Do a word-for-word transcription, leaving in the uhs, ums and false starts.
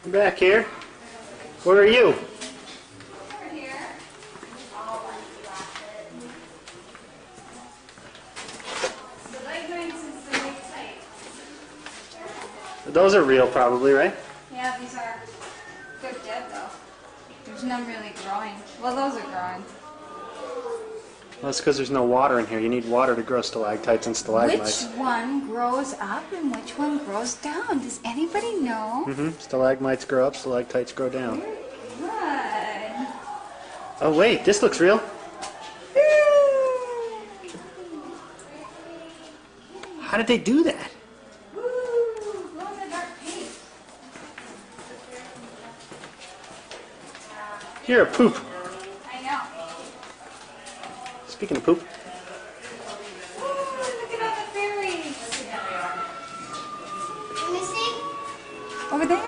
I'm back here. Where are you? Over here. The leg joints is the leg tight. Those are real, probably, right? Yeah, these are good dead though. There's none really growing. Well, those are growing. Well, that's because there's no water in here. You need water to grow stalactites and stalagmites. Which one grows up and which one grows down? Does anybody know? Mm-hmm. Stalagmites grow up, stalactites grow down. Very good. Oh, wait, this looks real. How did they do that? Woo! Glow in the dark pink. Here, a poop. I know. Speaking of poop. Woo! Look at all the fairies. Let me see. Over there.